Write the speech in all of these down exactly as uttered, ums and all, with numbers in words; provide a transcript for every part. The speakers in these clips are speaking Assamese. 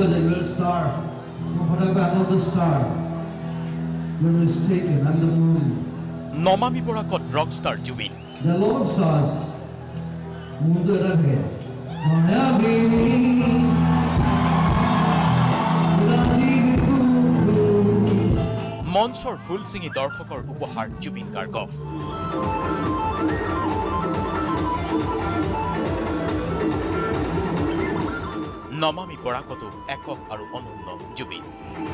because you're a star. Whatever, I'm not the star. You're mistaken. I'm the moon. Namami বৰাকত rockstar Zubeen There are a lot of stars. Moon to era hai. Maya baby. মঞ্চৰ ফুল ছিঙি দৰ্শকৰ উপহাৰ জুবিন গাৰ্গক নমামি বৰাকতো একক আৰু অনন্য জুবিন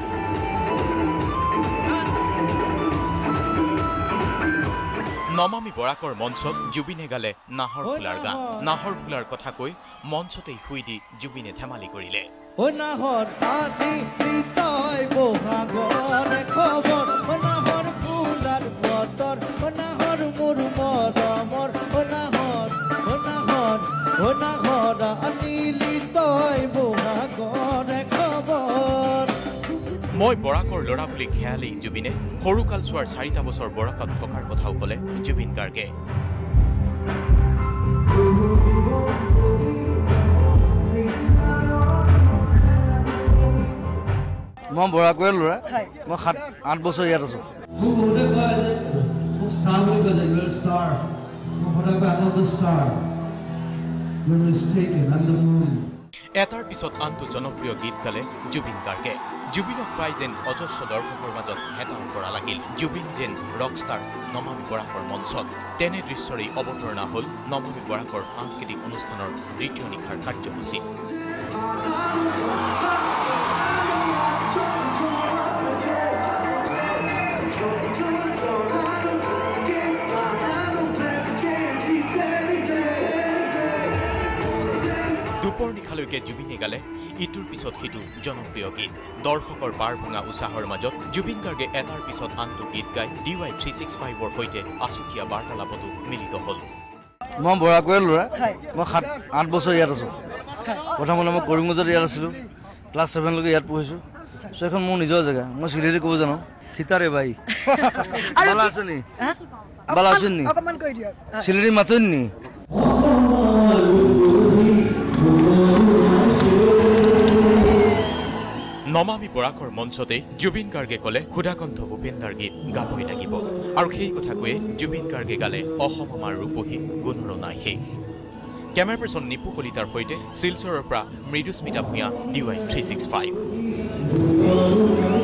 নমামি বৰাকৰ মঞ্চত জুবিনে গালে নাহৰ ফুলাৰ গান নাহৰ ফুলাৰ কথা কৈ মঞ্চতেই শুই দি জুবিনে ধেমালি কৰিলে ও নাহৰ আদি তই বহাগৰ খবৰ ও নাহৰ ফুলাৰ বতৰ ও নাহৰ মোৰ মৰমৰ ও নাহৰ ও নাহৰ ও নাহৰ আনিলি তই বহাগৰ খবৰ মই বৰাকৰ ল'ৰা বুলি খেয়ালি জুবিনে সৰুকাল চোৱাৰ চাৰিটা বছৰ বৰাকত থকাৰ কথাও ক'লে জুবিন গাৰ্গে মই বৰাকৰে ল'ৰা মই সাত আঠ বছৰ ইয়াত আছো Star because you're a star. Whatever, I'm not the star. You're mistaken. I'm the moon. এটাৰ পিছত আনটো জনপ্ৰিয় গীত গালে জুবিন গাৰ্গে জুবিনক পাই যেন অজস্ৰ দৰ্শকৰ মাজত হেতাও কৰা লাগিল জুবিন যেন ৰকষ্টাৰ নমামি বৰাকৰ মঞ্চত তেনে দৃশ্যৰেই অৱতৰণা হ'ল নমামি বৰাকৰ সাংস্কৃতিক অনুষ্ঠানৰ দ্বিতীয় নিশাৰ কাৰ্যসূচী দুপৰ নিশালৈকে জুবিনে গালে ইটোৰ পিছত সিটো জনপ্ৰিয় গীত দৰ্শকৰ বাৰ ভঙা উৎসাহৰ মাজত জুবিন গাৰ্গে এটাৰ পিছত আনটো গীত গাই ডি ৱাই থ্ৰী ছিক্স ফাইভৰ সৈতে আছুতীয়া বাৰ্তালাপতো মিলিত হ'ল মই বৰাকৰে ল'ৰা মই সাত আঠ বছৰ ইয়াত আছো প্ৰথমতে মই কৰিমগঞ্জত ইয়াত আছিলোঁ ক্লাছ ছেভেনলৈকে ইয়াত পঢ়িছোঁ চ' এখন মোৰ নিজৰ জেগা মই চিলেটি ক'ব জানো খিতাৰে বাই বালা আছে নি বালা আছে নি চিলেটি মাতোন নি নমামি বৰাকৰ মঞ্চতে জুবিন গাৰ্গে ক'লে সুধাকণ্ঠ ভূপেন্দাৰ গীত গাবই লাগিব আৰু সেই কথা কৈয়ে জুবিন গাৰ্গে গালে অসম আমাৰ ৰূপহী গুণৰো নাই শেষ কেমেৰা পাৰ্চন নিপু কলিতাৰ সৈতে শিলচৰৰ পৰা Mridusmita Bhuyan D Y three six five